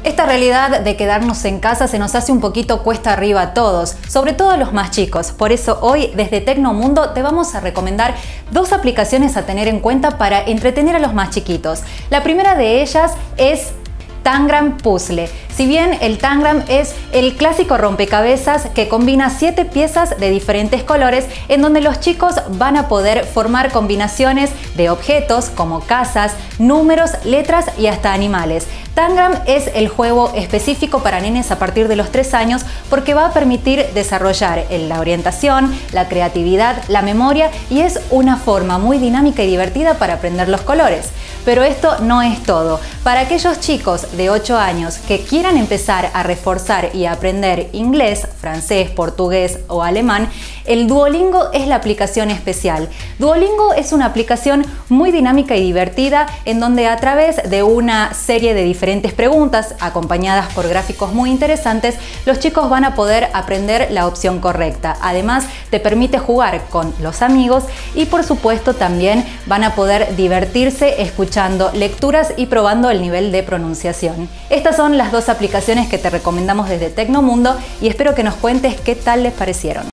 Esta realidad de quedarnos en casa se nos hace un poquito cuesta arriba a todos, sobre todo a los más chicos. Por eso hoy desde Tecnomundo te vamos a recomendar dos aplicaciones a tener en cuenta para entretener a los más chiquitos. La primera de ellas es Tangram Puzzle. Si bien el Tangram es el clásico rompecabezas que combina 7 piezas de diferentes colores en donde los chicos van a poder formar combinaciones de objetos como casas, números, letras y hasta animales. Tangram es el juego específico para nenes a partir de los 3 años porque va a permitir desarrollar la orientación, la creatividad, la memoria y es una forma muy dinámica y divertida para aprender los colores. Pero esto no es todo. Para aquellos chicos de 8 años que quieran empezar a reforzar y aprender inglés, francés, portugués o alemán, el Duolingo es la aplicación especial. Duolingo es una aplicación muy dinámica y divertida en donde a través de una serie de diferentes preguntas acompañadas por gráficos muy interesantes, los chicos van a poder aprender la opción correcta. Además, te permite jugar con los amigos y por supuesto también van a poder divertirse escuchando lecturas y probando el nivel de pronunciación. Estas son las dos aplicaciones que te recomendamos desde Tecnomundo y espero que nos cuentes qué tal les parecieron.